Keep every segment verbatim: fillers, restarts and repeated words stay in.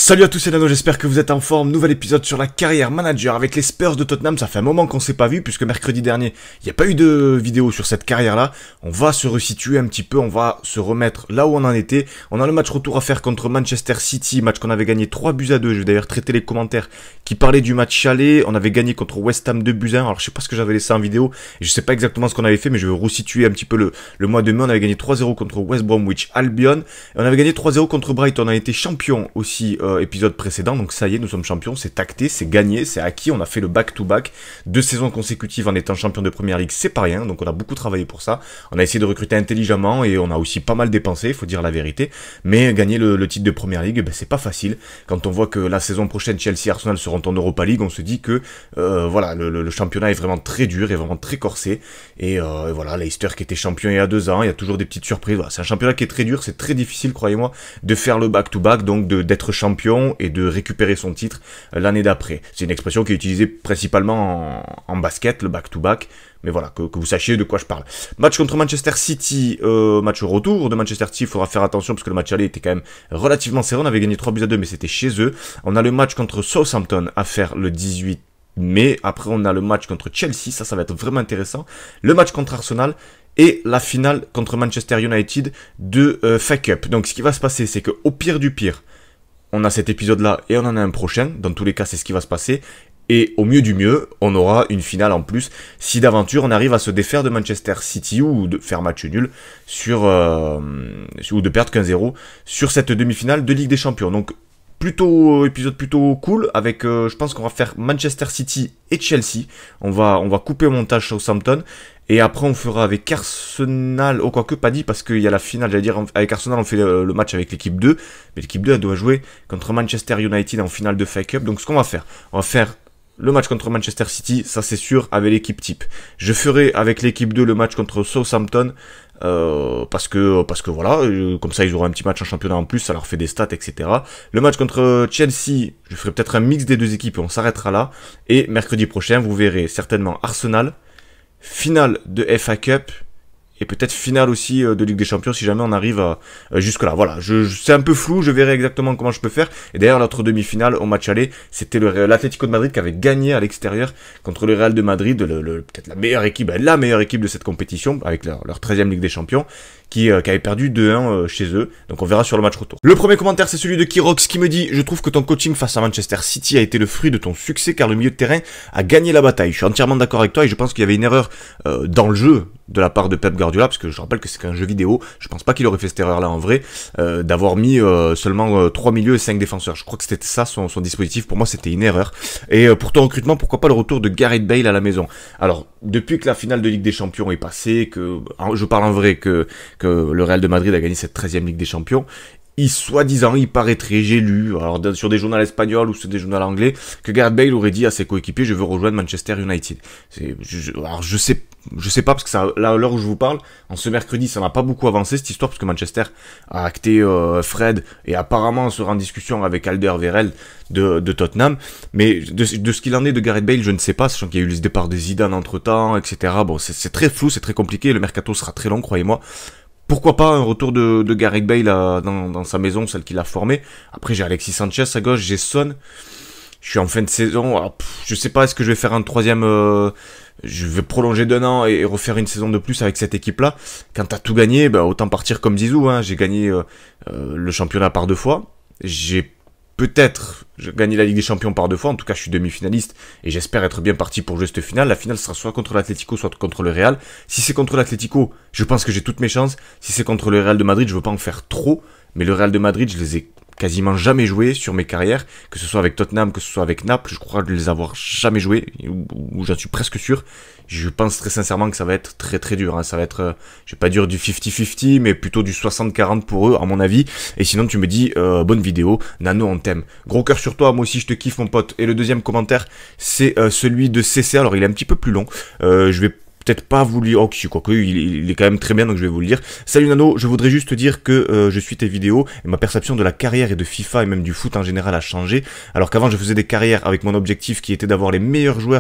Salut à tous, c'est Nano, j'espère que vous êtes en forme. Nouvel épisode sur la carrière manager avec les Spurs de Tottenham. Ça fait un moment qu'on s'est pas vu puisque mercredi dernier, il n'y a pas eu de vidéo sur cette carrière-là. On va se resituer un petit peu, on va se remettre là où on en était. On a le match retour à faire contre Manchester City, match qu'on avait gagné trois buts à deux. Je vais d'ailleurs traiter les commentaires qui parlaient du match aller. On avait gagné contre West Ham deux buts à un. Alors je sais pas ce que j'avais laissé en vidéo et je sais pas exactement ce qu'on avait fait, mais je vais resituer un petit peu le, le mois de mai. On avait gagné trois zéro contre West Bromwich Albion. Et on avait gagné trois zéro contre Brighton. On a été champion aussi euh, épisode précédent, donc ça y est, nous sommes champions, c'est acté, c'est gagné, c'est acquis, on a fait le back-to-back, deux saisons consécutives en étant champion de Première Ligue, c'est pas rien, donc on a beaucoup travaillé pour ça, on a essayé de recruter intelligemment et on a aussi pas mal dépensé, il faut dire la vérité, mais gagner le, le titre de Première Ligue, ben, c'est pas facile, quand on voit que la saison prochaine Chelsea et Arsenal seront en Europa League, on se dit que euh, voilà, le, le, le championnat est vraiment très dur, est vraiment très corsé, et, euh, et voilà, Leicester qui était champion il y a deux ans, il y a toujours des petites surprises, voilà, c'est un championnat qui est très dur, c'est très difficile, croyez-moi, de faire le back-to-back, donc d'être champion et de récupérer son titre l'année d'après. C'est une expression qui est utilisée principalement en, en basket, le back-to-back, mais voilà, que, que vous sachiez de quoi je parle. Match contre Manchester City, euh, match retour de Manchester City, il faudra faire attention parce que le match aller était quand même relativement serré, on avait gagné trois buts à deux mais c'était chez eux. On a le match contre Southampton à faire le dix-huit mai, après on a le match contre Chelsea, ça ça va être vraiment intéressant. Le match contre Arsenal, et la finale contre Manchester United de euh, F A Cup. Donc ce qui va se passer, c'est que au pire du pire, on a cet épisode-là et on en a un prochain. Dans tous les cas, c'est ce qui va se passer. Et au mieux du mieux, on aura une finale en plus. Si d'aventure, on arrive à se défaire de Manchester City ou de faire match nul sur euh, ou de perdre quinze zéro sur cette demi-finale de Ligue des Champions. Donc plutôt épisode plutôt cool avec euh, je pense qu'on va faire Manchester City et Chelsea. On va on va couper au montage Southampton. Et après, on fera avec Arsenal, oh, quoique pas dit, parce qu'il y a la finale, j'allais dire, avec Arsenal, on fait le, le match avec l'équipe deux, mais l'équipe deux, elle doit jouer contre Manchester United en finale de F A Cup. Donc, ce qu'on va faire, on va faire le match contre Manchester City, ça c'est sûr, avec l'équipe type. Je ferai avec l'équipe deux le match contre Southampton, euh, parce que, parce que voilà, euh, comme ça, ils auront un petit match en championnat en plus, ça leur fait des stats, et cetera. Le match contre Chelsea, je ferai peut-être un mix des deux équipes et on s'arrêtera là. Et mercredi prochain, vous verrez certainement Arsenal, finale de F A Cup et peut-être finale aussi de Ligue des Champions si jamais on arrive à, euh, jusque là. Voilà, je, je, c'est un peu flou, je verrai exactement comment je peux faire. Et d'ailleurs l'autre demi-finale au match aller, c'était l'Atlético de Madrid qui avait gagné à l'extérieur contre le Real de Madrid, le, le, peut-être la meilleure équipe, la meilleure équipe de cette compétition avec leur, leur treizième Ligue des Champions. Qui, euh, qui avait perdu deux un euh, chez eux. Donc on verra sur le match retour. Le premier commentaire, c'est celui de Kirox qui me dit « Je trouve que ton coaching face à Manchester City a été le fruit de ton succès car le milieu de terrain a gagné la bataille. » Je suis entièrement d'accord avec toi et je pense qu'il y avait une erreur euh, dans le jeu de la part de Pep Guardiola, parce que je rappelle que c'est qu'un jeu vidéo, je pense pas qu'il aurait fait cette erreur-là en vrai, euh, d'avoir mis euh, seulement euh, trois milieux et cinq défenseurs. Je crois que c'était ça son, son dispositif, pour moi c'était une erreur. Et euh, pour ton recrutement, pourquoi pas le retour de Gareth Bale à la maison? Alors, depuis que la finale de Ligue des Champions est passée, que je parle en vrai, que, que le Real de Madrid a gagné cette treizième Ligue des Champions, il, soi-disant, il paraîtrait, j'ai lu, alors sur des journaux espagnols ou sur des journaux anglais, que Gareth Bale aurait dit à ses coéquipiers, je veux rejoindre Manchester United. C'est, je, alors je sais, je sais pas, parce que ça, là, à l'heure où je vous parle, en ce mercredi, ça n'a pas beaucoup avancé, cette histoire, parce que Manchester a acté euh, Fred, et apparemment sera en discussion avec Alderweireld de, de Tottenham, mais de, de ce qu'il en est de Gareth Bale, je ne sais pas, sachant qu'il y a eu le départ de Zidane entre-temps, et cetera. Bon, c'est très flou, c'est très compliqué, le mercato sera très long, croyez-moi. Pourquoi pas un retour de, de Gareth Bale à, dans, dans sa maison, celle qu'il a formée. Après, j'ai Alexis Sanchez à gauche, j'ai Son. Je suis en fin de saison. Alors, pff, je sais pas, est-ce que je vais faire un troisième... Euh, je vais prolonger d'un an et, et refaire une saison de plus avec cette équipe-là. Quand t'as tout gagné, bah, autant partir comme Zizou. Hein. J'ai gagné euh, euh, le championnat par deux fois. J'ai peut-être gagné la Ligue des Champions par deux fois. En tout cas, je suis demi-finaliste et j'espère être bien parti pour jouer cette finale. La finale sera soit contre l'Atlético, soit contre le Real. Si c'est contre l'Atlético, je pense que j'ai toutes mes chances. Si c'est contre le Real de Madrid, je veux pas en faire trop. Mais le Real de Madrid, je les ai quasiment jamais joués sur mes carrières, que ce soit avec Tottenham, que ce soit avec Naples, je crois de les avoir jamais joués, ou, ou j'en suis presque sûr. Je pense très sincèrement que ça va être très très dur, hein. Ça va être, euh, je vais pas dire du cinquante cinquante, mais plutôt du soixante quarante pour eux, à mon avis. Et sinon, tu me dis, euh, bonne vidéo, Nano, on t'aime. Gros cœur sur toi, moi aussi je te kiffe mon pote. Et le deuxième commentaire, c'est euh, celui de C C, alors il est un petit peu plus long, euh, je vais peut-être pas vous lire, oh si, quoique, il, il est quand même très bien, donc je vais vous le lire. Salut Nano, je voudrais juste te dire que euh, je suis tes vidéos, et ma perception de la carrière et de FIFA, et même du foot en général, a changé. Alors qu'avant, je faisais des carrières avec mon objectif qui était d'avoir les meilleurs joueurs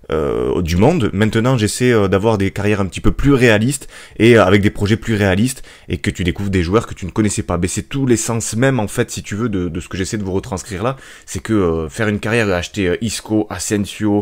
euh, du monde. Maintenant, j'essaie euh, d'avoir des carrières un petit peu plus réalistes et euh, avec des projets plus réalistes et que tu découvres des joueurs que tu ne connaissais pas. Mais c'est tout l'essence même, en fait, si tu veux, de, de ce que j'essaie de vous retranscrire là. C'est que euh, faire une carrière, acheter euh, Isco, Asensio,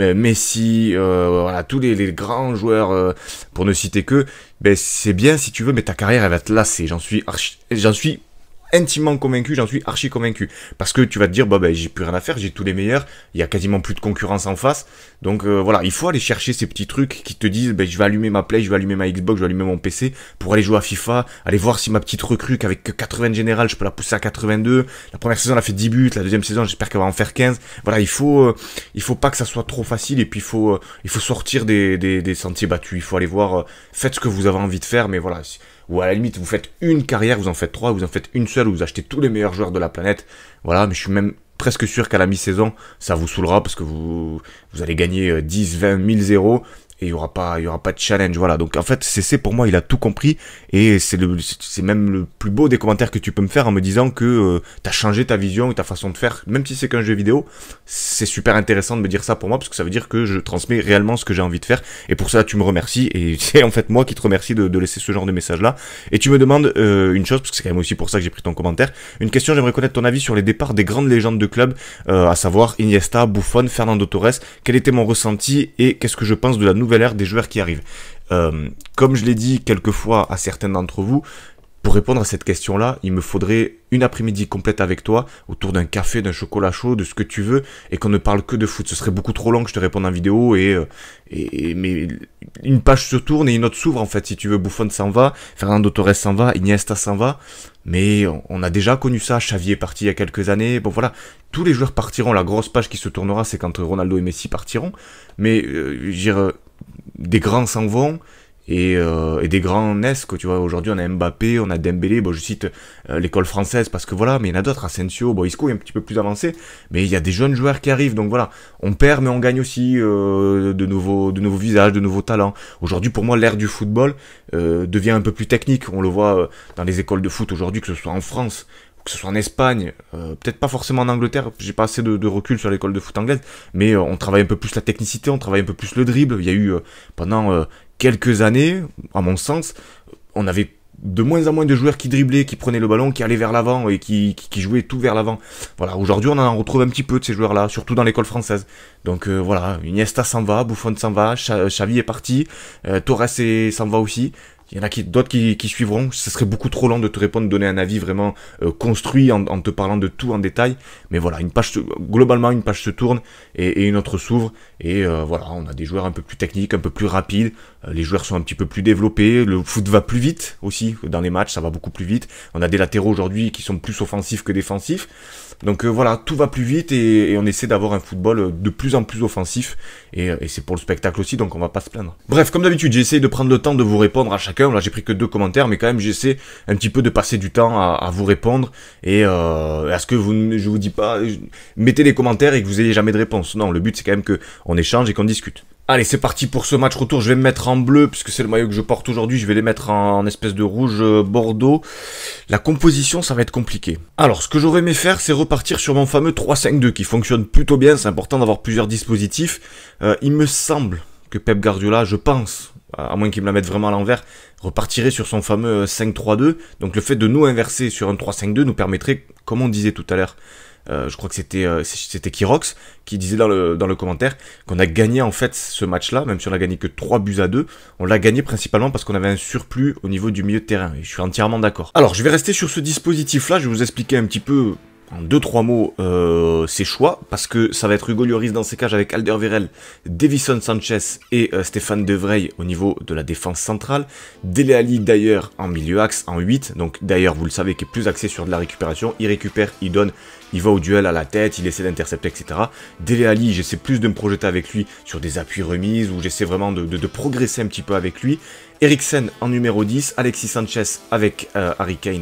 Messi, euh, voilà, tous les, les grands joueurs, euh, pour ne citer que, ben c'est bien si tu veux, mais ta carrière, elle va te lasser. J'en suis archi... j'en suis intimement convaincu, j'en suis archi convaincu. Parce que tu vas te dire, bah, bah j'ai plus rien à faire, j'ai tous les meilleurs, il y a quasiment plus de concurrence en face. Donc euh, voilà, il faut aller chercher ces petits trucs qui te disent, bah, je vais allumer ma Play, je vais allumer ma Xbox, je vais allumer mon P C pour aller jouer à FIFA, aller voir si ma petite recrue qu'avec quatre-vingts générales, je peux la pousser à quatre-vingt-deux. La première saison, elle a fait dix buts, la deuxième saison, j'espère qu'elle va en faire quinze. Voilà, il faut euh, il faut pas que ça soit trop facile et puis il faut euh, il faut sortir des, des, des sentiers battus. Il faut aller voir, euh, faites ce que vous avez envie de faire, mais voilà. Ou à la limite, vous faites une carrière, vous en faites trois, vous en faites une seule, vous achetez tous les meilleurs joueurs de la planète. Voilà, mais je suis même presque sûr qu'à la mi-saison, ça vous saoulera parce que vous, vous allez gagner dix, vingt, mille zéros. Et il y aura pas, il y aura pas de challenge, voilà. Donc en fait, C C pour moi, il a tout compris et c'est le, c'est même le plus beau des commentaires que tu peux me faire en me disant que euh, t'as changé ta vision et ta façon de faire, même si c'est qu'un jeu vidéo. C'est super intéressant de me dire ça pour moi parce que ça veut dire que je transmets réellement ce que j'ai envie de faire et pour ça tu me remercies et c'est en fait moi qui te remercie de, de laisser ce genre de message là. Et tu me demandes euh, une chose parce que c'est quand même aussi pour ça que j'ai pris ton commentaire. Une question, j'aimerais connaître ton avis sur les départs des grandes légendes de club, euh, à savoir Iniesta, Buffon, Fernando Torres. Quel était mon ressenti et qu'est-ce que je pense de la nouvelle ère des joueurs qui arrivent. Euh, comme je l'ai dit quelques fois à certains d'entre vous, pour répondre à cette question-là, il me faudrait une après-midi complète avec toi, autour d'un café, d'un chocolat chaud, de ce que tu veux, et qu'on ne parle que de foot. Ce serait beaucoup trop long que je te réponde en vidéo, et, et, et mais une page se tourne et une autre s'ouvre, en fait, si tu veux. Buffon s'en va, Fernando Torres s'en va, Iniesta s'en va, mais on a déjà connu ça, Xavi est parti il y a quelques années, bon voilà, tous les joueurs partiront, la grosse page qui se tournera, c'est quand Ronaldo et Messi partiront, mais, euh, je veux dire, des grands s'en vont, et, euh, et des grands naissent, quoi, tu vois. Aujourd'hui, on a Mbappé, on a Dembélé, bon, je cite euh, l'école française, parce que voilà, mais il y en a d'autres, Asensio, bon, Isco est un petit peu plus avancé, mais il y a des jeunes joueurs qui arrivent, donc voilà, on perd, mais on gagne aussi euh, de, nouveaux, de nouveaux visages, de nouveaux talents. Aujourd'hui, pour moi, l'ère du football euh, devient un peu plus technique, on le voit euh, dans les écoles de foot aujourd'hui, que ce soit en France, que ce soit en Espagne, euh, peut-être pas forcément en Angleterre, j'ai pas assez de, de recul sur l'école de foot anglaise, mais euh, on travaille un peu plus la technicité, on travaille un peu plus le dribble. Il y a eu euh, pendant euh, quelques années, à mon sens, on avait de moins en moins de joueurs qui driblaient, qui prenaient le ballon, qui allaient vers l'avant et qui, qui, qui jouaient tout vers l'avant. Voilà, aujourd'hui on en retrouve un petit peu de ces joueurs-là, surtout dans l'école française. Donc euh, voilà, Iniesta s'en va, Buffon s'en va, Xavi est parti, euh, Torres s'en va aussi. Il y en a qui, d'autres qui, qui suivront. Ce serait beaucoup trop long de te répondre, de donner un avis vraiment euh, construit en, en te parlant de tout en détail. Mais voilà, une page, globalement, une page se tourne et, et une autre s'ouvre. Et euh, voilà, on a des joueurs un peu plus techniques, un peu plus rapides. Euh, les joueurs sont un petit peu plus développés. Le foot va plus vite aussi dans les matchs, ça va beaucoup plus vite. On a des latéraux aujourd'hui qui sont plus offensifs que défensifs. Donc euh, voilà, tout va plus vite et, et on essaie d'avoir un football de plus en plus offensif. Et, et c'est pour le spectacle aussi, donc on va pas se plaindre. Bref, comme d'habitude, j'essaie de prendre le temps de vous répondre à chacun. Là, j'ai pris que deux commentaires, mais quand même, j'essaie un petit peu de passer du temps à, à vous répondre. Et euh, à ce que vous, je vous dis pas, mettez les commentaires et que vous ayez jamais de réponse. Non, le but c'est quand même que on échange et qu'on discute. Allez, c'est parti pour ce match retour. Je vais me mettre en bleu, puisque c'est le maillot que je porte aujourd'hui. Je vais les mettre en, en espèce de rouge euh, bordeaux. La composition, ça va être compliqué. Alors, ce que j'aurais aimé faire, c'est repartir sur mon fameux trois cinq deux, qui fonctionne plutôt bien. C'est important d'avoir plusieurs dispositifs. Euh, il me semble que Pep Guardiola, je pense, à moins qu'il me la mette vraiment à l'envers, repartirait sur son fameux cinq trois deux. Donc le fait de nous inverser sur un trois cinq deux nous permettrait, comme on disait tout à l'heure, Euh, je crois que c'était euh, c'était Kirox qui disait dans le, dans le commentaire qu'on a gagné en fait ce match-là, même si on a gagné que trois buts à deux, on l'a gagné principalement parce qu'on avait un surplus au niveau du milieu de terrain, et je suis entièrement d'accord. Alors je vais rester sur ce dispositif-là, je vais vous expliquer un petit peu en deux trois mots euh, ses choix, parce que ça va être Hugo Lloris dans ses cages avec Alderweireld, Davison Sanchez et euh, Stéphane De Vrij au niveau de la défense centrale, Dele Alli d'ailleurs en milieu axe, en huit, donc d'ailleurs vous le savez qui est plus axé sur de la récupération, il récupère, il donne, il va au duel à la tête, il essaie d'intercepter, et cetera. Dele Alli, j'essaie plus de me projeter avec lui sur des appuis remises, où j'essaie vraiment de, de, de progresser un petit peu avec lui. Eriksen en numéro dix, Alexis Sanchez avec euh, Harry Kane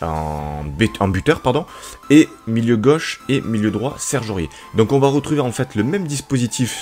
en, but, en buteur, pardon, et milieu gauche et milieu droit, Serge Aurier. Donc on va retrouver en fait le même dispositif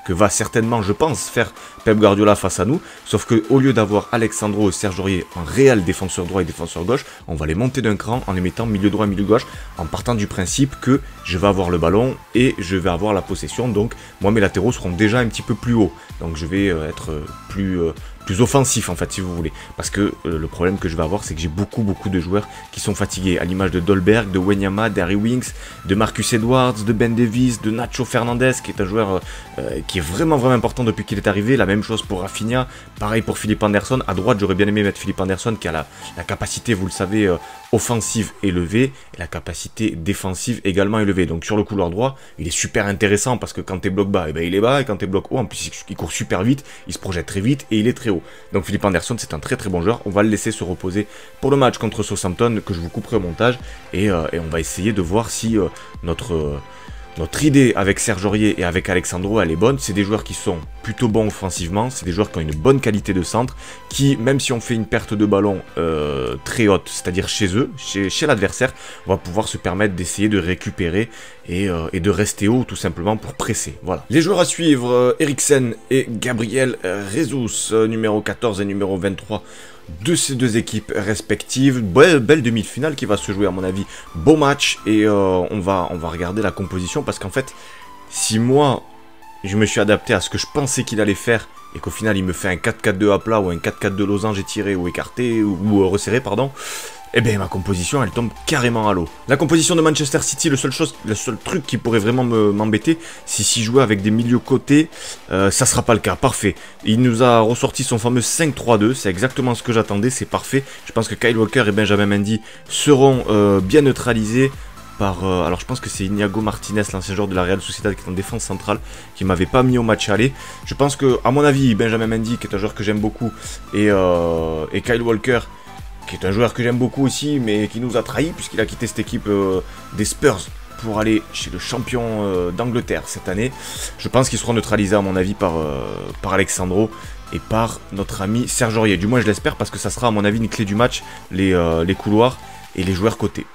que va certainement, je pense, faire Pep Guardiola face à nous, sauf que au lieu d'avoir Alex Sandro et Serge Aurier en réel défenseur droit et défenseur gauche, on va les monter d'un cran en les mettant milieu droit, milieu gauche, en partant du principe que je vais avoir le ballon et je vais avoir la possession, donc moi mes latéraux seront déjà un petit peu plus hauts, donc je vais euh, être plus... Euh, plus offensif en fait si vous voulez, parce que euh, le problème que je vais avoir c'est que j'ai beaucoup beaucoup de joueurs qui sont fatigués, à l'image de Dolberg, de Wanyama, d'Harry Winks, de Marcus Edwards, de Ben Davies, de Nacho Fernandez qui est un joueur euh, qui est vraiment vraiment important depuis qu'il est arrivé, la même chose pour Rafinha, pareil pour Philippe Anderson, à droite j'aurais bien aimé mettre Philippe Anderson qui a la, la capacité, vous le savez, euh, offensive élevée et la capacité défensive également élevée, donc sur le couloir droit il est super intéressant parce que quand t'es bloc bas, et ben il est bas, et quand t'es bloc haut en plus il court super vite, il se projette très vite et il est très haut. Donc Philippe Anderson c'est un très très bon joueur, on va le laisser se reposer pour le match contre Southampton que je vous couperai au montage et, euh, et on va essayer de voir si euh, notre, euh, notre idée avec Serge Aurier et avec Alexandro elle est bonne. C'est des joueurs qui sont plutôt bons offensivement, c'est des joueurs qui ont une bonne qualité de centre, qui même si on fait une perte de ballon euh, très haute, c'est-à-dire chez eux, chez, chez l'adversaire, on va pouvoir se permettre d'essayer de récupérer et, euh, et de rester haut tout simplement pour presser. Voilà. Les joueurs à suivre, euh, Eriksen et Gabriel Jesus, euh, numéro quatorze et numéro vingt-trois de ces deux équipes respectives. Belle, belle demi-finale qui va se jouer à mon avis. Beau match et euh, on, va, on va regarder la composition parce qu'en fait, si moi je me suis adapté à ce que je pensais qu'il allait faire et qu'au final il me fait un quatre quatre deux à plat ou un quatre quatre deux losange étiré ou écarté ou, ou resserré, pardon, eh bien ma composition elle tombe carrément à l'eau. La composition de Manchester City, le seul, chose, le seul truc qui pourrait vraiment m'embêter, si s'il jouait avec des milieux côtés, euh, ça sera pas le cas, parfait. Il nous a ressorti son fameux cinq trois deux, c'est exactement ce que j'attendais, c'est parfait. Je pense que Kyle Walker et Benjamin Mendy seront euh, bien neutralisés par... Euh, alors je pense que c'est Inigo Martinez, l'ancien joueur de la Real Sociedad qui est en défense centrale, qui m'avait pas mis au match aller. Je pense que, à mon avis, Benjamin Mendy, qui est un joueur que j'aime beaucoup, et, euh, et Kyle Walker, qui est un joueur que j'aime beaucoup aussi, mais qui nous a trahis, puisqu'il a quitté cette équipe euh, des Spurs pour aller chez le champion euh, d'Angleterre cette année. Je pense qu'ils seront neutralisés, à mon avis, par, euh, par Alexandro et par notre ami Serge Aurier. Du moins, je l'espère, parce que ça sera, à mon avis, une clé du match, les, euh, les couloirs et les joueurs côtés.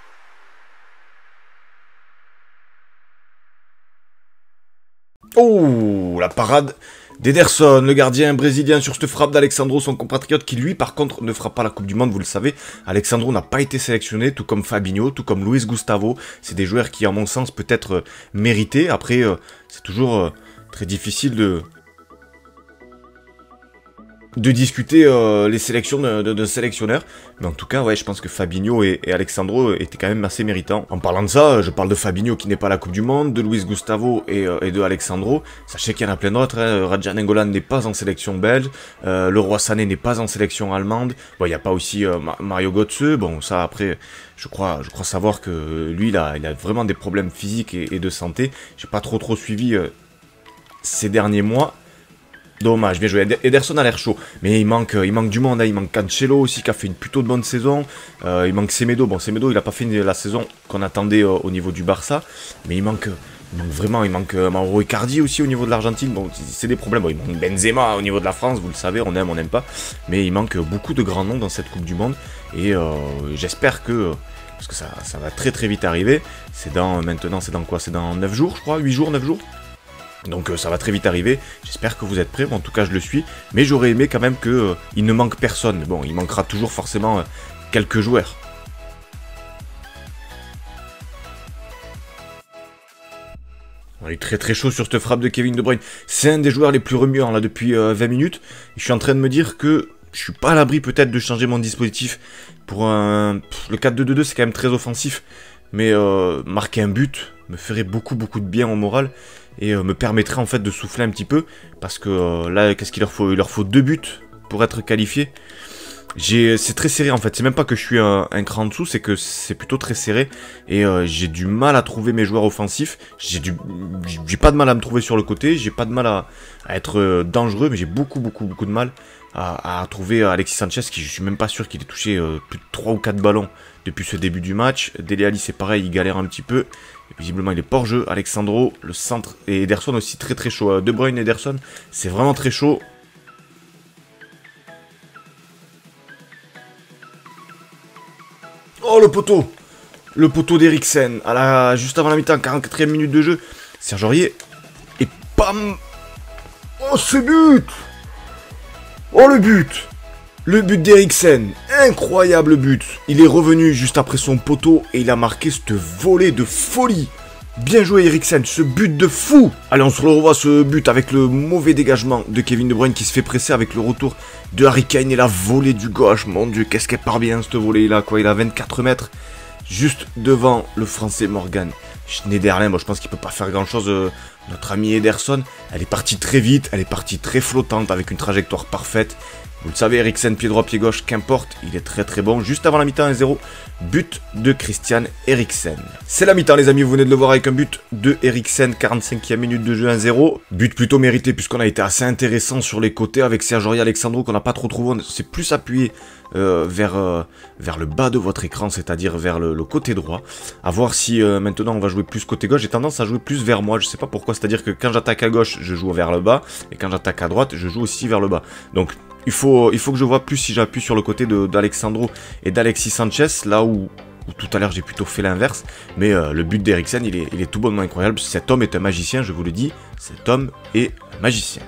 Oh, la parade d'Ederson, le gardien brésilien sur cette frappe d'Alexandro, son compatriote, qui lui par contre ne fera pas la Coupe du Monde, vous le savez. Alexandro n'a pas été sélectionné, tout comme Fabinho, tout comme Luis Gustavo. C'est des joueurs qui, à mon sens, peut-être euh, mérités. Après, euh, c'est toujours euh, très difficile de... de discuter euh, les sélections d'un sélectionneur. Mais en tout cas, ouais, je pense que Fabinho et, et Alexandro étaient quand même assez méritants. En parlant de ça, je parle de Fabinho qui n'est pas à la Coupe du Monde, de Luis Gustavo et, euh, et de Alexandro. Sachez qu'il y en a plein d'autres. Hein. Radja Nainggolan n'est pas en sélection belge. Euh, le Roi Sané n'est pas en sélection allemande. Bon, il n'y a pas aussi euh, Mario Götze. Bon, ça après, je crois, je crois savoir que lui, il a, il a vraiment des problèmes physiques et, et de santé. J'ai pas trop trop suivi euh, ces derniers mois. Dommage, bien joué. Ederson a l'air chaud, mais il manque, il manque du monde. Hein. Il manque Cancelo aussi, qui a fait une plutôt bonne saison. Euh, il manque Semedo. Bon, Semedo, il n'a pas fait la saison qu'on attendait euh, au niveau du Barça, mais il manque, il manque vraiment. Il manque euh, Mauro Icardi aussi au niveau de l'Argentine. Bon, c'est des problèmes. Bon, il manque Benzema au niveau de la France, vous le savez, on aime, on n'aime pas. Mais il manque beaucoup de grands noms dans cette Coupe du Monde, et euh, j'espère que... parce que ça, ça va très très vite arriver. C'est dans, maintenant, c'est dans quoi? C'est dans neuf jours, je crois, huit jours, neuf jours. Donc euh, ça va très vite arriver, j'espère que vous êtes prêts, bon, en tout cas je le suis, mais j'aurais aimé quand même qu'il euh, ne manque personne. Bon, il manquera toujours forcément euh, quelques joueurs. On est très très chaud sur cette frappe de Kevin De Bruyne. C'est un des joueurs les plus remuants là depuis euh, vingt minutes. Je suis en train de me dire que je suis pas à l'abri peut-être de changer mon dispositif pour un... Pff, le quatre deux deux deux c'est quand même très offensif, mais euh, marquer un but me ferait beaucoup beaucoup de bien au moral. Et euh, me permettrait en fait de souffler un petit peu. Parce que euh, là, qu'est-ce qu'il leur faut? Il leur faut deux buts pour être qualifiés. C'est très serré en fait. C'est même pas que je suis un, un cran en dessous, c'est que c'est plutôt très serré. Et euh, j'ai du mal à trouver mes joueurs offensifs. J'ai du, j'ai pas de mal à me trouver sur le côté. J'ai pas de mal à, à être euh, dangereux. Mais j'ai beaucoup beaucoup beaucoup de mal à, à trouver Alexis Sanchez, qui je suis même pas sûr qu'il ait touché euh, plus de trois ou quatre ballons depuis ce début du match. Dele Alli c'est pareil, il galère un petit peu. Et visiblement il est pas hors jeu. Alexandro, le centre, et Ederson aussi très très chaud. De Bruyne et Ederson, c'est vraiment très chaud. Oh le poteau! Le poteau d'Eriksen, à la... juste avant la mi-temps, quarante-quatrième minute de jeu. Serge Aurier, et pam! Oh, ce but! Oh, le but! Le but d'Eriksen, incroyable but. Il est revenu juste après son poteau et il a marqué cette volée de folie. Bien joué Eriksen, ce but de fou. Allez, on se le revoit ce but avec le mauvais dégagement de Kevin De Bruyne qui se fait presser avec le retour de Harry Kane et la volée du gauche. Mon Dieu, qu'est-ce qu'elle part bien cette volée là, quoi. Il a vingt-quatre mètres juste devant le français Morgan Schneiderlin. Moi, je pense qu'il peut pas faire grand chose. Euh, notre ami Ederson, elle est partie très vite, elle est partie très flottante avec une trajectoire parfaite. Vous le savez, Eriksen, pied droit, pied gauche, qu'importe, il est très très bon. Juste avant la mi-temps, un zéro, but de Christian Eriksen. C'est la mi-temps les amis, vous venez de le voir avec un but de Eriksen, quarante-cinquième minute de jeu, un zéro. But plutôt mérité puisqu'on a été assez intéressant sur les côtés avec Serge Aurier, Alexandro qu'on n'a pas trop trouvé. On s'est plus appuyé euh, vers, euh, vers le bas de votre écran, c'est-à-dire vers le, le côté droit. À voir si euh, maintenant on va jouer plus côté gauche. J'ai tendance à jouer plus vers moi, je sais pas pourquoi. C'est-à-dire que quand j'attaque à gauche, je joue vers le bas. Et quand j'attaque à droite, je joue aussi vers le bas. Donc... Il faut, il faut que je vois plus si j'appuie sur le côté d'Alexandro et d'Alexis Sanchez, là où, où tout à l'heure j'ai plutôt fait l'inverse. Mais euh, le but d'Eriksen, il est, il est tout bonnement incroyable. Cet homme est un magicien, je vous le dis. Cet homme est un magicien.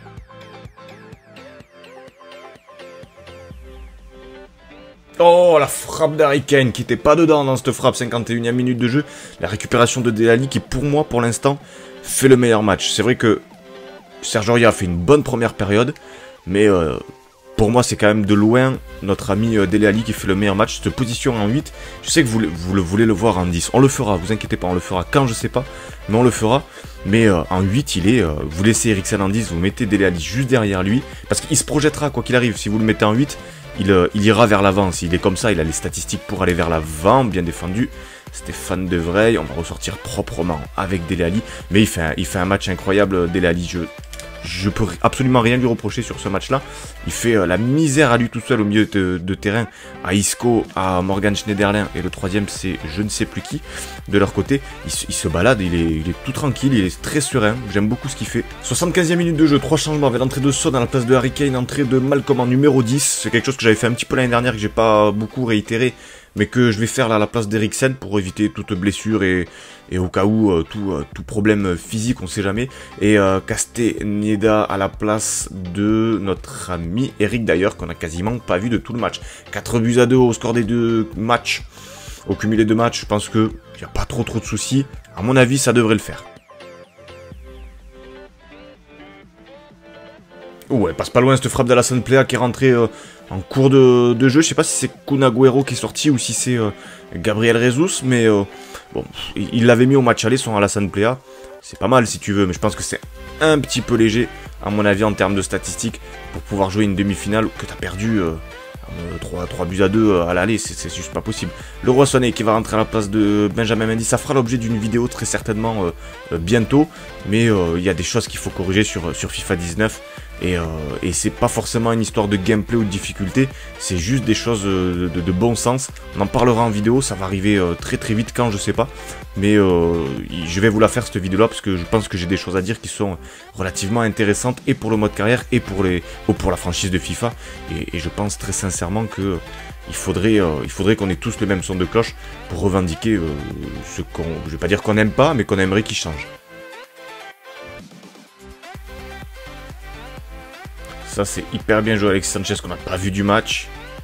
Oh, la frappe d'Harry Kane qui n'était pas dedans dans cette frappe, cinquante et unième minute de jeu. La récupération de Dele Alli qui, pour moi, pour l'instant, fait le meilleur match. C'est vrai que Serge Aurier a fait une bonne première période. Mais euh, pour moi, c'est quand même de loin notre ami euh, Dele Alli qui fait le meilleur match. Cette position en huit, je sais que vous, vous le voulez le voir en dix. On le fera, vous inquiétez pas, on le fera quand je sais pas. Mais on le fera. Mais euh, en huit, il est... Euh, vous laissez Eriksen en dix, vous mettez Dele Alli juste derrière lui. Parce qu'il se projettera quoi qu'il arrive. Si vous le mettez en huit, il, euh, il ira vers l'avant. S'il est comme ça, il a les statistiques pour aller vers l'avant, bien défendu. Stéphane De Vrij, on va ressortir proprement avec Dele Alli. Mais il fait un, il fait un match incroyable, Dele Alli. Je... Je peux absolument rien lui reprocher sur ce match-là. Il fait euh, la misère à lui tout seul au milieu de, de terrain, à Isco, à Morgan Schneiderlin, et le troisième c'est je ne sais plus qui, de leur côté. Il, il se balade, il est, il est tout tranquille, il est très serein, j'aime beaucoup ce qu'il fait. soixante-quinzième minute de jeu, trois changements avec l'entrée de Son à la place de Harry Kane, entrée de Malcolm en numéro dix. C'est quelque chose que j'avais fait un petit peu l'année dernière, que j'ai pas beaucoup réitéré, mais que je vais faire là à la place d'Eriksen pour éviter toute blessure et, et au cas où euh, tout, euh, tout problème physique, on sait jamais. Et euh, Castagneda à la place de notre ami Eric d'ailleurs, qu'on a quasiment pas vu de tout le match. quatre buts à deux au score des deux matchs, au cumulé de matchs, je pense qu'il n'y a pas trop trop de soucis. À mon avis, ça devrait le faire. Oh, elle passe pas loin cette frappe d'Alassane Plea qui est rentrée euh, en cours de, de jeu. Je sais pas si c'est Kun Agüero qui est sorti ou si c'est euh, Gabriel Jesus, mais euh, bon, il l'avait mis au match aller, son Alassane Plea. C'est pas mal si tu veux, mais je pense que c'est un petit peu léger, à mon avis, en termes de statistiques, pour pouvoir jouer une demi-finale que tu as perdu euh, trois buts à deux à l'aller, c'est juste pas possible. Le Roi Sané qui va rentrer à la place de Benjamin Mendy, ça fera l'objet d'une vidéo très certainement euh, euh, bientôt, mais il euh, y a des choses qu'il faut corriger sur, sur FIFA dix-neuf. Et, euh, et c'est pas forcément une histoire de gameplay ou de difficulté, c'est juste des choses de, de, de bon sens. On en parlera en vidéo, ça va arriver euh, très très vite quand je sais pas. Mais euh, je vais vous la faire cette vidéo là parce que je pense que j'ai des choses à dire qui sont relativement intéressantes et pour le mode carrière et pour, les, ou pour la franchise de FIFA. Et, et je pense très sincèrement que il faudrait, euh, il faudrait qu'on ait tous le même son de cloche pour revendiquer euh, ce qu'on, je vais pas dire qu'on n'aime pas, mais qu'on aimerait qu'il change. Ça c'est hyper bien joué Alexis Sanchez qu'on n'a pas vu du match.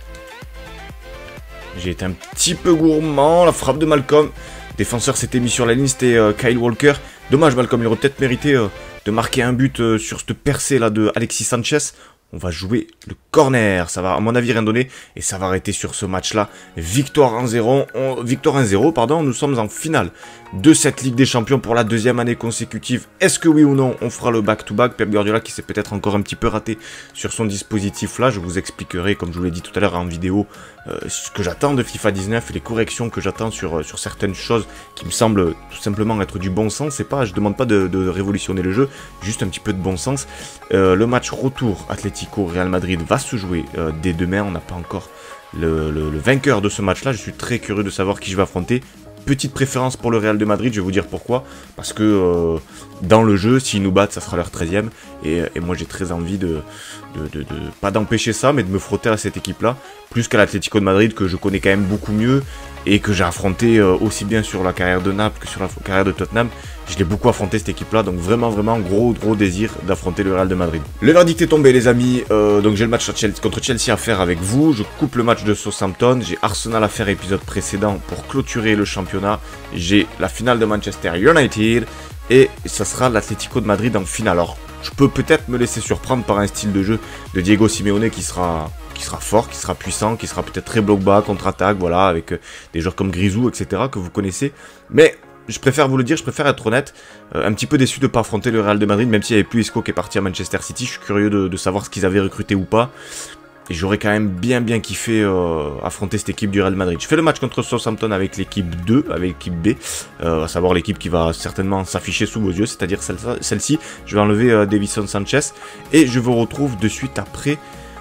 J'ai été un petit peu gourmand. La frappe de Malcolm. Défenseur s'était mis sur la ligne, c'était euh, Kyle Walker. Dommage Malcolm, il aurait peut-être mérité euh, de marquer un but euh, sur cette percée là de Alexis Sanchez. On va jouer le corner, ça va à mon avis rien donner et ça va arrêter sur ce match-là. Victoire un zéro, victoire un zéro, pardon, nous sommes en finale de cette Ligue des Champions pour la deuxième année consécutive. Est-ce que oui ou non, on fera le back-to-back? Pep Guardiola qui s'est peut-être encore un petit peu raté sur son dispositif là, je vous expliquerai, comme je vous l'ai dit tout à l'heure en vidéo, euh, ce que j'attends de FIFA dix-neuf et les corrections que j'attends sur, sur certaines choses qui me semblent tout simplement être du bon sens. C'est pas, je demande pas de, de révolutionner le jeu, juste un petit peu de bon sens. Euh, le match retour Atlético Real Madrid va se jouer euh, dès demain, on n'a pas encore le, le, le vainqueur de ce match-là, je suis très curieux de savoir qui je vais affronter. Petite préférence pour le Real de Madrid, je vais vous dire pourquoi. Parce que euh, dans le jeu, s'ils nous battent, ça sera leur treizième. Et, et moi, j'ai très envie de, de, de, de pas d'empêcher ça, mais de me frotter à cette équipe-là. Plus qu'à l'Atlético de Madrid, que je connais quand même beaucoup mieux. Et que j'ai affronté euh, aussi bien sur la carrière de Naples que sur la carrière de Tottenham. Je l'ai beaucoup affronté cette équipe là, donc vraiment vraiment gros gros désir d'affronter le Real de Madrid. Le verdict est tombé les amis, euh, donc j'ai le match contre Chelsea à faire avec vous, je coupe le match de Southampton, j'ai Arsenal à faire épisode précédent pour clôturer le championnat, j'ai la finale de Manchester United et ça sera l'Atlético de Madrid en finale. Alors je peux peut-être me laisser surprendre par un style de jeu de Diego Simeone qui sera... qui sera fort, qui sera puissant, qui sera peut-être très bloc bas, contre-attaque, voilà, avec euh, des joueurs comme Grisou, et cetera, que vous connaissez. Mais je préfère vous le dire, je préfère être honnête, euh, un petit peu déçu de ne pas affronter le Real de Madrid, même s'il n'y avait plus Isco qui est parti à Manchester City, je suis curieux de, de savoir ce qu'ils avaient recruté ou pas. Et j'aurais quand même bien bien kiffé euh, affronter cette équipe du Real Madrid. Je fais le match contre Southampton avec l'équipe deux, avec l'équipe B, euh, à savoir l'équipe qui va certainement s'afficher sous vos yeux, c'est-à-dire celle-ci. Je vais enlever euh, Davinson Sanchez et je vous retrouve de suite après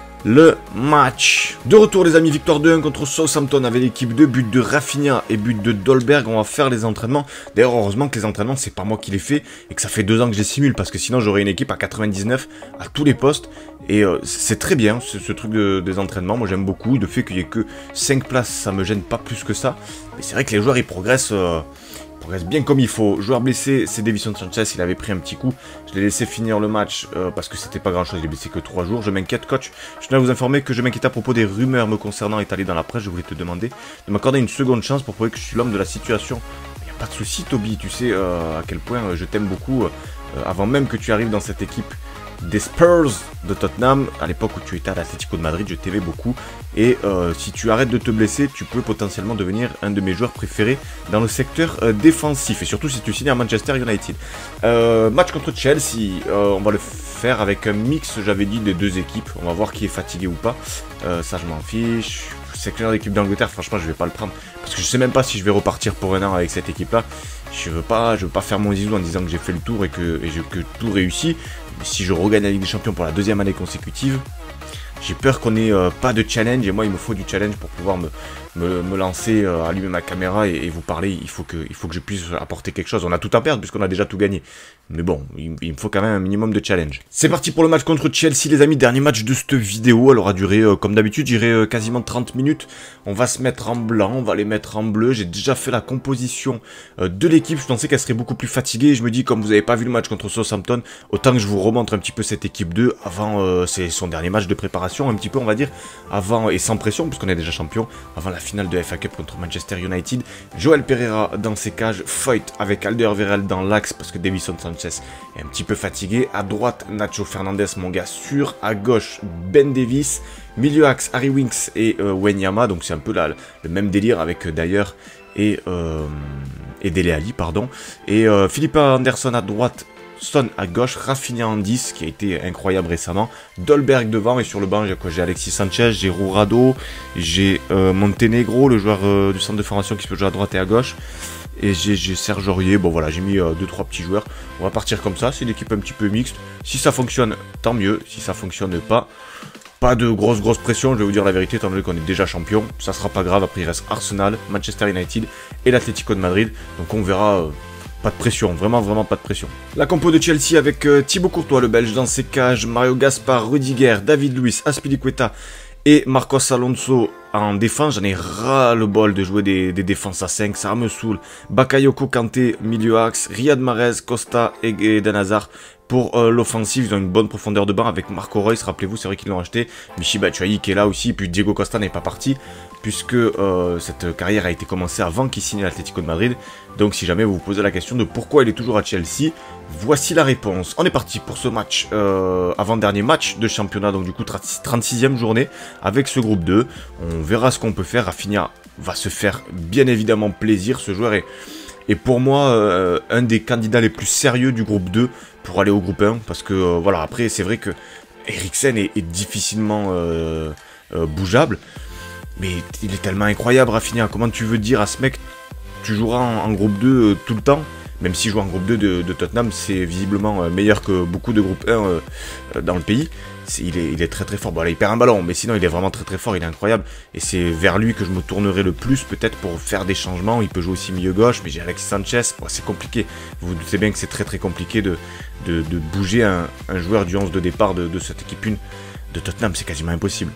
le match. De retour les amis, victoire deux un contre Southampton avec l'équipe deux, but de Rafinha et but de Dolberg. On va faire les entraînements. D'ailleurs heureusement que les entraînements c'est pas moi qui les fais et que ça fait deux ans que je les simule parce que sinon j'aurais une équipe à quatre-vingt-dix-neuf à tous les postes. Et euh, c'est très bien ce, ce truc de, des entraînements, moi j'aime beaucoup. Le fait qu'il y ait que cinq places ça me gêne pas plus que ça. Mais c'est vrai que les joueurs ils progressent... Euh, progresse bien comme il faut. Joueur blessé, c'est Davinson Sanchez, il avait pris un petit coup. Je l'ai laissé finir le match euh, parce que c'était pas grand chose, il est blessé que trois jours. Je m'inquiète coach, je tiens à vous informer que je m'inquiète à propos des rumeurs me concernant étalées dans la presse. Je voulais te demander de m'accorder une seconde chance pour prouver que je suis l'homme de la situation. Il n'y a pas de souci Toby, tu sais euh, à quel point euh, je t'aime beaucoup. Euh, avant même que tu arrives dans cette équipe des Spurs de Tottenham, à l'époque où tu étais à l'Atlético de Madrid, je t'aimais beaucoup. Et euh, si tu arrêtes de te blesser, tu peux potentiellement devenir un de mes joueurs préférés dans le secteur euh, défensif. Et surtout si tu signes à Manchester United. Euh, match contre Chelsea, euh, on va le faire avec un mix, j'avais dit, des deux équipes. On va voir qui est fatigué ou pas. Euh, ça, je m'en fiche. Secteur d'équipe d'Angleterre, franchement, je vais pas le prendre. Parce que je sais même pas si je vais repartir pour un an avec cette équipe-là. Je veux pas, je veux pas faire mon zizou en disant que j'ai fait le tour et que, et je, que tout réussit. Mais si je regagne la Ligue des Champions pour la deuxième année consécutive, j'ai peur qu'on ait euh, pas de challenge. Et moi, il me faut du challenge pour pouvoir me, me, me lancer, euh, allumer ma caméra et, et vous parler. Il faut, que, il faut que je puisse apporter quelque chose. On a tout à perdre puisqu'on a déjà tout gagné. Mais bon, il, il me faut quand même un minimum de challenge. C'est parti pour le match contre Chelsea, les amis. Dernier match de cette vidéo. Elle aura duré, euh, comme d'habitude, j'irai euh, quasiment trente minutes. On va se mettre en blanc, on va les mettre en bleu. J'ai déjà fait la composition euh, de l'équipe. Je pensais qu'elle serait beaucoup plus fatiguée. Et je me dis, comme vous n'avez pas vu le match contre Southampton, autant que je vous remontre un petit peu cette équipe deux avant euh, c'est son dernier match de préparation, un petit peu, on va dire, avant, et sans pression, puisqu'on est déjà champion, avant la finale de F A Cup contre Manchester United. Joel Pereira dans ses cages, Foyt avec Alderweireld dans l'axe, parce que Davinson Sanchez est un petit peu fatigué. À droite, Nacho Fernandez, mon gars sûr. À gauche, Ben Davis. Milieu axe, Harry Winks et euh, Wanyama. Donc c'est un peu là, le même délire avec euh, d'ailleurs et, euh, et Dele Alli, pardon. Et euh, Philippe Anderson à droite. Son à gauche, Rafinha en dix, qui a été incroyable récemment, Dolberg devant, et sur le banc, j'ai Alexis Sanchez, j'ai Rourado, j'ai euh, Montenegro, le joueur euh, du centre de formation qui peut jouer à droite et à gauche, et j'ai Serge Aurier. Bon voilà, j'ai mis euh, deux trois petits joueurs, on va partir comme ça, c'est une équipe un petit peu mixte, si ça fonctionne, tant mieux, si ça fonctionne pas, pas de grosse grosse pression, je vais vous dire la vérité, étant donné qu'on est déjà champion, ça sera pas grave, après il reste Arsenal, Manchester United et l'Atlético de Madrid, donc on verra... Euh, Pas de pression, vraiment vraiment pas de pression. La compo de Chelsea avec euh, Thibaut Courtois, le Belge dans ses cages, Mario Gaspar, Rudiger, David Luiz, Azpilicueta et Marcos Alonso en défense. J'en ai ras le bol de jouer des, des défenses à cinq, ça me saoule. Bakayoko Kanté, milieu axe, Riyad Mahrez, Costa et Eden Hazard. Pour euh, l'offensive, ils ont une bonne profondeur de banc avec Marco Reus, rappelez-vous, c'est vrai qu'ils l'ont acheté. Michy Batshuayi qui est là aussi, puis Diego Costa n'est pas parti, puisque euh, cette carrière a été commencée avant qu'il signe l'Atlético de Madrid. Donc si jamais vous vous posez la question de pourquoi il est toujours à Chelsea, voici la réponse. On est parti pour ce match, euh, avant-dernier match de championnat, donc du coup trente-sixième journée, avec ce groupe deux. On verra ce qu'on peut faire. Rafinha va se faire bien évidemment plaisir, ce joueur est... Et pour moi, euh, un des candidats les plus sérieux du groupe deux pour aller au groupe un. Parce que, euh, voilà, après, c'est vrai que Eriksen est, est difficilement euh, euh, bougeable. Mais il est tellement incroyable, Rafinha. Comment tu veux dire à ce mec, tu joueras en, en groupe deux euh, tout le temps? Même si jouer en groupe deux de, de Tottenham, c'est visiblement euh, meilleur que beaucoup de groupe un euh, euh, dans le pays. Il est, il est très très fort. Bon là il perd un ballon, mais sinon il est vraiment très très fort, il est incroyable. Et c'est vers lui que je me tournerai le plus peut-être pour faire des changements. Il peut jouer aussi milieu gauche, mais j'ai Alexis Sanchez, bon, c'est compliqué. Vous vous doutez bien que c'est très très compliqué de, de, de bouger un, un joueur du onze de départ de, de cette équipe un de Tottenham, c'est quasiment impossible.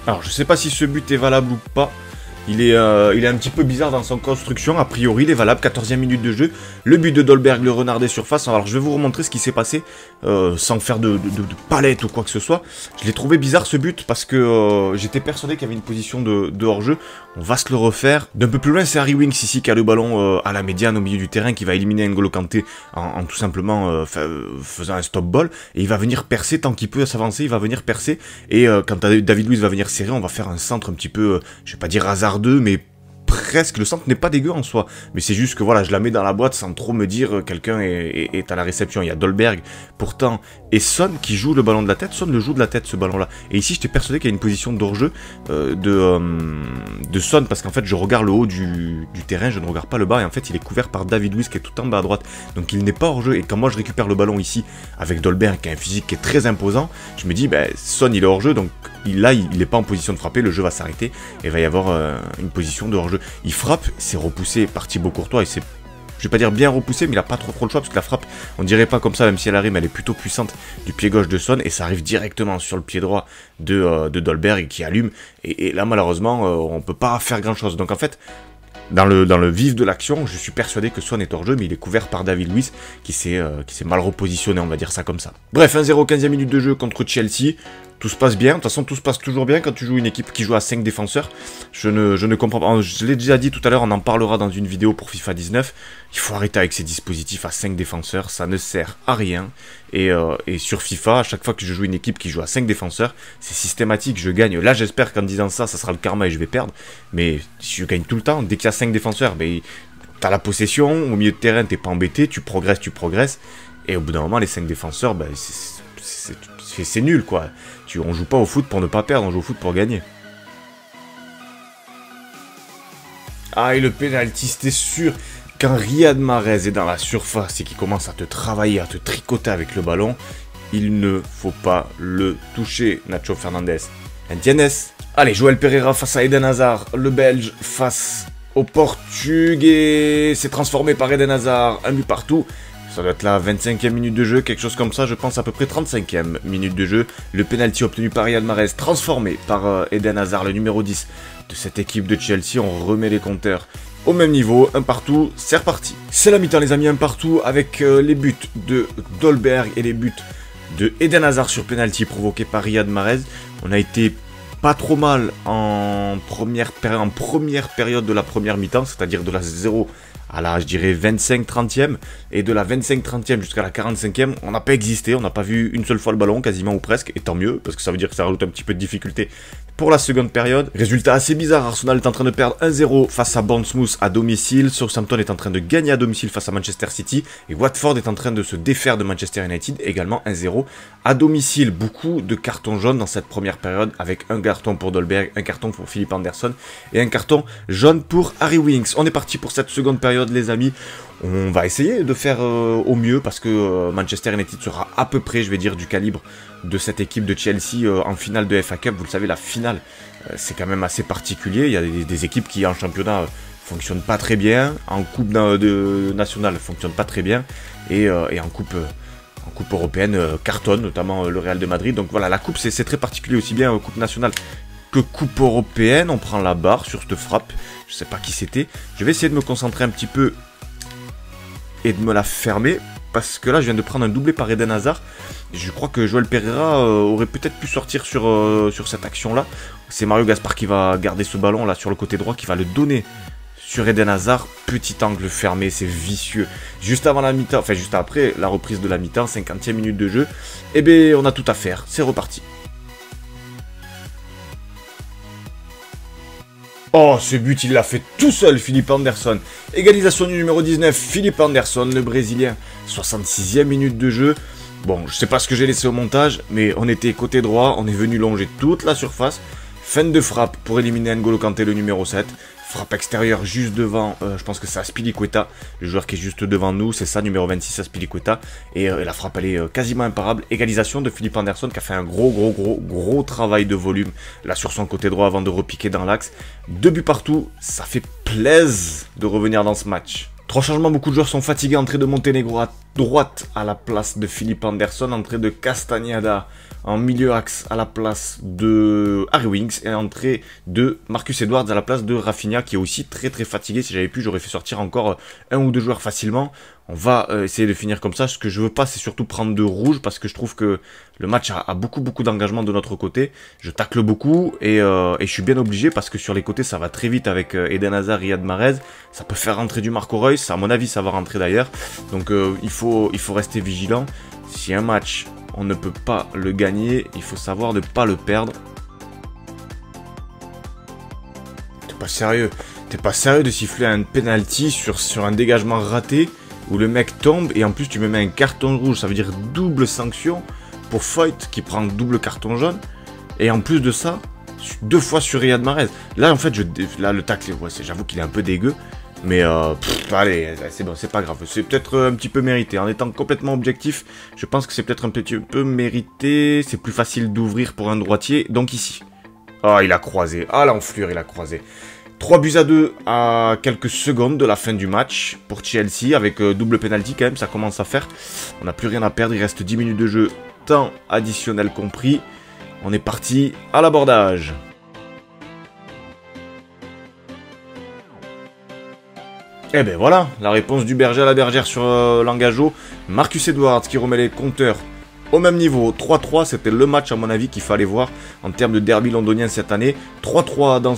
Alors je sais pas si ce but est valable ou pas. Il est, euh, il est un petit peu bizarre dans son construction. A priori, il est valable. quatorzième minute de jeu. Le but de Dolberg, le renard des surfaces. Alors, je vais vous remontrer ce qui s'est passé euh, sans faire de, de, de, de palette ou quoi que ce soit. Je l'ai trouvé bizarre ce but parce que euh, j'étais persuadé qu'il y avait une position de, de hors-jeu. On va se le refaire. D'un peu plus loin, c'est Harry Winks ici qui a le ballon euh, à la médiane au milieu du terrain qui va éliminer N'Golo Kanté en, en tout simplement euh, faisant un stop ball. Et il va venir percer tant qu'il peut s'avancer. Il va venir percer. Et euh, quand David Luiz va venir serrer, on va faire un centre un petit peu, euh, je vais pas dire hasard mais presque. Le centre n'est pas dégueu en soi, mais c'est juste que voilà, je la mets dans la boîte sans trop me dire euh, quelqu'un est, est, est à la réception. Il y a Dolberg pourtant et Son qui joue le ballon de la tête. Son le joue de la tête ce ballon là, et ici j'étais persuadé qu'il y a une position d'hors-jeu euh, de, euh, de Son, parce qu'en fait je regarde le haut du, du terrain, je ne regarde pas le bas, et en fait il est couvert par David Luiz qui est tout en bas à droite, donc il n'est pas hors-jeu. Et quand moi je récupère le ballon ici avec Dolberg qui a un physique qui est très imposant, je me dis ben Son il est hors-jeu, donc il, là il n'est pas en position de frapper, le jeu va s'arrêter et il va y avoir euh, une position de hors-jeu. Il frappe, c'est repoussé par Thibaut Courtois, et c'est, je vais pas dire bien repoussé, mais il a pas trop trop le choix, parce que la frappe, on dirait pas comme ça, même si elle arrive, elle est plutôt puissante du pied gauche de Son, et ça arrive directement sur le pied droit de, euh, de Dolberg qui allume, et, et là malheureusement, euh, on peut pas faire grand chose. Donc en fait, Dans le, dans le vif de l'action, je suis persuadé que Son est hors jeu, mais il est couvert par David Luiz, qui s'est euh, mal repositionné, on va dire ça comme ça. Bref, un zéro, quinzième minute de jeu contre Chelsea. Tout se passe bien, de toute façon tout se passe toujours bien quand tu joues une équipe qui joue à cinq défenseurs. Je ne, je ne comprends pas, je l'ai déjà dit tout à l'heure, on en parlera dans une vidéo pour FIFA dix-neuf. Il faut arrêter avec ces dispositifs à cinq défenseurs, ça ne sert à rien. Et, euh, et sur FIFA, à chaque fois que je joue une équipe qui joue à cinq défenseurs, c'est systématique, je gagne. Là j'espère qu'en disant ça, ça sera le karma et je vais perdre. Mais si je gagne tout le temps, dès qu'il y a cinq défenseurs, ben, t'as la possession, au milieu de terrain t'es pas embêté, tu progresses, tu progresses. Et au bout d'un moment, les cinq défenseurs, ben, c'est nul quoi. Tu, on joue pas au foot pour ne pas perdre, on joue au foot pour gagner. Ah, et le pénalty, c'était sûr. Quand Riyad Mahrez est dans la surface et qu'il commence à te travailler, à te tricoter avec le ballon, il ne faut pas le toucher, Nacho Fernandez. Entiendes? Allez, Joël Pereira face à Eden Hazard, le Belge face au Portugais. C'est transformé par Eden Hazard, un but partout. Ça doit être la vingt-cinquième minute de jeu, quelque chose comme ça, je pense à peu près trente-cinquième minute de jeu. Le penalty obtenu par Riyad Mahrez, transformé par euh, Eden Hazard, le numéro dix de cette équipe de Chelsea. On remet les compteurs au même niveau, un partout, c'est reparti. C'est la mi-temps les amis, un partout avec euh, les buts de Dolberg et les buts de Eden Hazard sur penalty provoqué par Riyad Mahrez. On a été pas trop mal en première, en première période de la première mi-temps, c'est-à-dire de la zéro à la, je dirais, vingt-cinq trentième, et de la vingt-cinq trentième jusqu'à la quarante-cinquième, on n'a pas existé, on n'a pas vu une seule fois le ballon, quasiment ou presque, et tant mieux, parce que ça veut dire que ça rajoute un petit peu de difficulté pour la seconde période. Résultat assez bizarre, Arsenal est en train de perdre un zéro face à Bournemouth à domicile, Southampton est en train de gagner à domicile face à Manchester City, et Watford est en train de se défaire de Manchester United, également un zéro à domicile. Beaucoup de cartons jaunes dans cette première période, avec un carton pour Dolberg, un carton pour Philippe Anderson, et un carton jaune pour Harry Winks. On est parti pour cette seconde période les amis. On va essayer de faire euh, au mieux parce que euh, Manchester United sera à peu près, je vais dire, du calibre de cette équipe de Chelsea euh, en finale de F A Cup. Vous le savez, la finale, euh, c'est quand même assez particulier. Il y a des, des équipes qui en championnat euh, fonctionnent pas très bien, en coupe de, de nationale fonctionnent pas très bien, et, euh, et en coupe... Euh, en coupe européenne euh, cartonne, notamment euh, le Real de Madrid. Donc voilà, la coupe c'est très particulier aussi bien en coupe nationale que coupe européenne. On prend la barre sur cette frappe, je sais pas qui c'était. Je vais essayer de me concentrer un petit peu et de me la fermer, parce que là je viens de prendre un doublé par Eden Hazard. Je crois que Joël Pereira euh, aurait peut-être pu sortir sur, euh, sur cette action là. C'est Mario Gaspar qui va garder ce ballon là sur le côté droit, qui va le donner sur Eden Hazard. Petit angle fermé, c'est vicieux. Juste avant la mi-temps, enfin juste après la reprise de la mi-temps, cinquantième minute de jeu, et eh bien on a tout à faire, c'est reparti. Oh, ce but, il l'a fait tout seul, Philippe Anderson. Égalisation du numéro dix-neuf, Philippe Anderson, le Brésilien. soixante-sixième minute de jeu. Bon, je sais pas ce que j'ai laissé au montage, mais on était côté droit, on est venu longer toute la surface. Fin de frappe pour éliminer N'Golo Kanté, le numéro sept. Frappe extérieure juste devant, euh, je pense que c'est Azpilicueta, le joueur qui est juste devant nous, c'est ça, numéro vingt-six, Azpilicueta. Et, euh, et la frappe, elle est euh, quasiment imparable. Égalisation de Philippe Anderson qui a fait un gros, gros, gros, gros travail de volume là sur son côté droit avant de repiquer dans l'axe. Deux buts partout, ça fait plaisir de revenir dans ce match. Trois changements, beaucoup de joueurs sont fatigués. Entrée de Montenegro à droite à la place de Philippe Anderson. Entrée de Castagnada en milieu axe à la place de Harry Winks. Et entrée de Marcus Edwards à la place de Rafinha qui est aussi très très fatigué. Si j'avais pu, j'aurais fait sortir encore un ou deux joueurs facilement. On va euh, essayer de finir comme ça. Ce que je veux pas, c'est surtout prendre de rouge parce que je trouve que le match a, a beaucoup beaucoup d'engagement de notre côté. Je tacle beaucoup et, euh, et je suis bien obligé parce que sur les côtés, ça va très vite avec euh, Eden Hazard, Riyad Mahrez. Ça peut faire rentrer du Marco Reus. À mon avis, ça va rentrer d'ailleurs. Donc euh, il faut, il faut rester vigilant. Si un match, on ne peut pas le gagner, il faut savoir ne pas le perdre. T'es pas sérieux. T'es pas sérieux de siffler un penalty sur, sur un dégagement raté où le mec tombe et en plus tu me mets un carton rouge. Ça veut dire double sanction pour Foyt qui prend double carton jaune. Et en plus de ça, deux fois sur Riyad Mahrez. Là en fait, je, là le tacle, ouais, j'avoue qu'il est un peu dégueu. Mais euh, pff, allez, c'est bon, c'est pas grave. C'est peut-être un petit peu mérité. En étant complètement objectif, je pense que c'est peut-être un petit peu mérité. C'est plus facile d'ouvrir pour un droitier. Donc ici. Ah, il a croisé. Ah, l'enflure, il a croisé. trois buts à deux à quelques secondes de la fin du match pour Chelsea. Avec euh, double penalty quand même, ça commence à faire. On n'a plus rien à perdre. Il reste dix minutes de jeu, temps additionnel compris. On est parti à l'abordage. Et ben voilà, la réponse du berger à la bergère sur euh, l'engageau. Marcus Edwards qui remet les compteurs au même niveau. trois trois, c'était le match à mon avis qu'il fallait voir en termes de derby londonien cette année. trois trois dans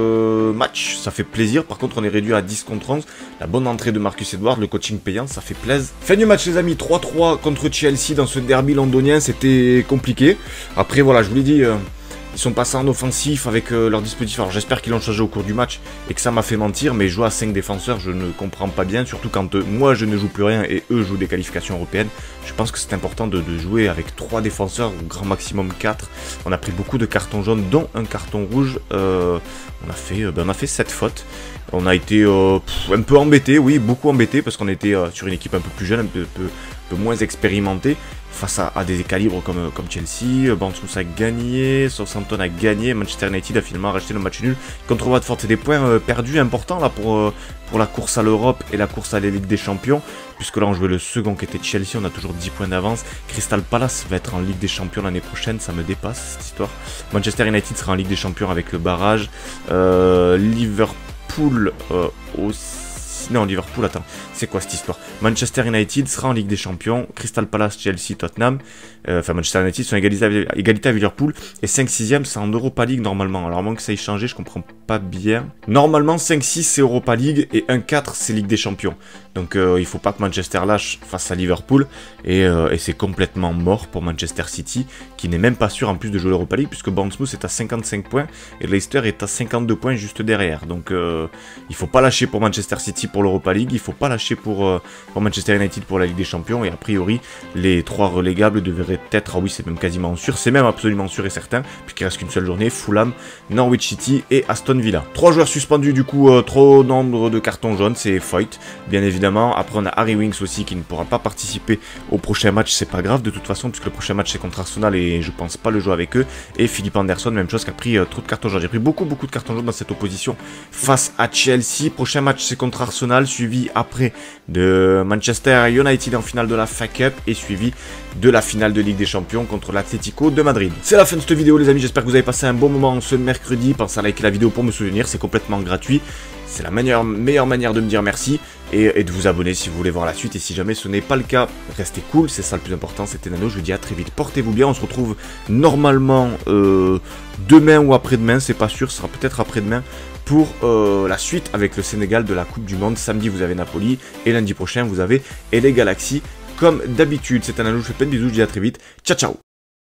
ce match, ça fait plaisir. Par contre, on est réduit à dix contre onze. La bonne entrée de Marcus Edwards, le coaching payant, ça fait plaisir. Fin du match les amis, trois trois contre Chelsea dans ce derby londonien, c'était compliqué. Après voilà, je vous l'ai dit... Euh, Ils sont passés en offensif avec euh, leur dispositif. Alors j'espère qu'ils l'ont changé au cours du match et que ça m'a fait mentir. Mais jouer à cinq défenseurs, je ne comprends pas bien. Surtout quand euh, moi je ne joue plus rien et eux jouent des qualifications européennes. Je pense que c'est important de, de jouer avec trois défenseurs, au grand maximum quatre. On a pris beaucoup de cartons jaunes, dont un carton rouge. Euh, on, a fait, euh, ben, on a fait sept fautes. On a été euh, pff, un peu embêté, oui, beaucoup embêté parce qu'on était euh, sur une équipe un peu plus jeune, un peu, peu, peu moins expérimentée. Face à, à des calibres comme, comme Chelsea, Bournemouth a gagné, Southampton a gagné, Manchester United a finalement racheté le match nul contre Watford. C'est des points euh, perdus importants là pour, euh, pour la course à l'Europe et la course à la Ligue des Champions. Puisque là on jouait le second qui était Chelsea, on a toujours dix points d'avance. Crystal Palace va être en Ligue des Champions l'année prochaine, ça me dépasse cette histoire. Manchester United sera en Ligue des Champions avec le barrage. Euh, Liverpool euh, aussi. Non, Liverpool, attends, c'est quoi cette histoire? Manchester United sera en Ligue des Champions, Crystal Palace, Chelsea, Tottenham, euh, enfin Manchester United sont égalisés à, égalité à Liverpool, et cinq sixième c'est en Europa League normalement, alors à moins que ça ait changé, je comprends pas bien. Normalement cinq six c'est Europa League, et un quatre c'est Ligue des Champions, donc euh, il faut pas que Manchester lâche face à Liverpool, et, euh, et c'est complètement mort pour Manchester City, qui n'est même pas sûr en plus de jouer l'Europa League, puisque Bournemouth est à cinquante-cinq points, et Leicester est à cinquante-deux points juste derrière, donc euh, il faut pas lâcher pour Manchester City pour l'Europa League, il faut pas lâcher pour, euh, pour Manchester United pour la Ligue des Champions, et a priori les trois relégables devraient être, ah oui c'est même quasiment sûr, c'est même absolument sûr et certain, puisqu'il reste qu'une seule journée, Fulham, Norwich City et Aston Villa. Trois joueurs suspendus du coup, euh, trop nombre de cartons jaunes, c'est Foyt, bien évidemment. Après on a Harry Winks aussi qui ne pourra pas participer au prochain match, c'est pas grave de toute façon, puisque le prochain match c'est contre Arsenal et je pense pas le jouer avec eux. Et Philippe Anderson, même chose, qui a pris euh, trop de cartons jaunes. J'ai pris beaucoup beaucoup de cartons jaunes dans cette opposition face à Chelsea. Prochain match c'est contre Arsenal, suivi après de Manchester United en finale de la F A Cup et suivi de la finale de Ligue des Champions contre l'Atlético de Madrid. C'est la fin de cette vidéo les amis, j'espère que vous avez passé un bon moment ce mercredi. Pensez à liker la vidéo pour me soutenir, c'est complètement gratuit. C'est la meilleure, meilleure manière de me dire merci et, et de vous abonner si vous voulez voir la suite. Et si jamais ce n'est pas le cas, restez cool, c'est ça le plus important. C'était Nano, je vous dis à très vite, portez-vous bien. On se retrouve normalement euh, demain ou après-demain, c'est pas sûr, ce sera peut-être après-demain pour euh, la suite avec le Sénégal de la Coupe du Monde. Samedi vous avez Napoli et lundi prochain vous avez L A Galaxy comme d'habitude. C'était Nano, je vous fais plein de bisous, je vous dis à très vite, ciao ciao.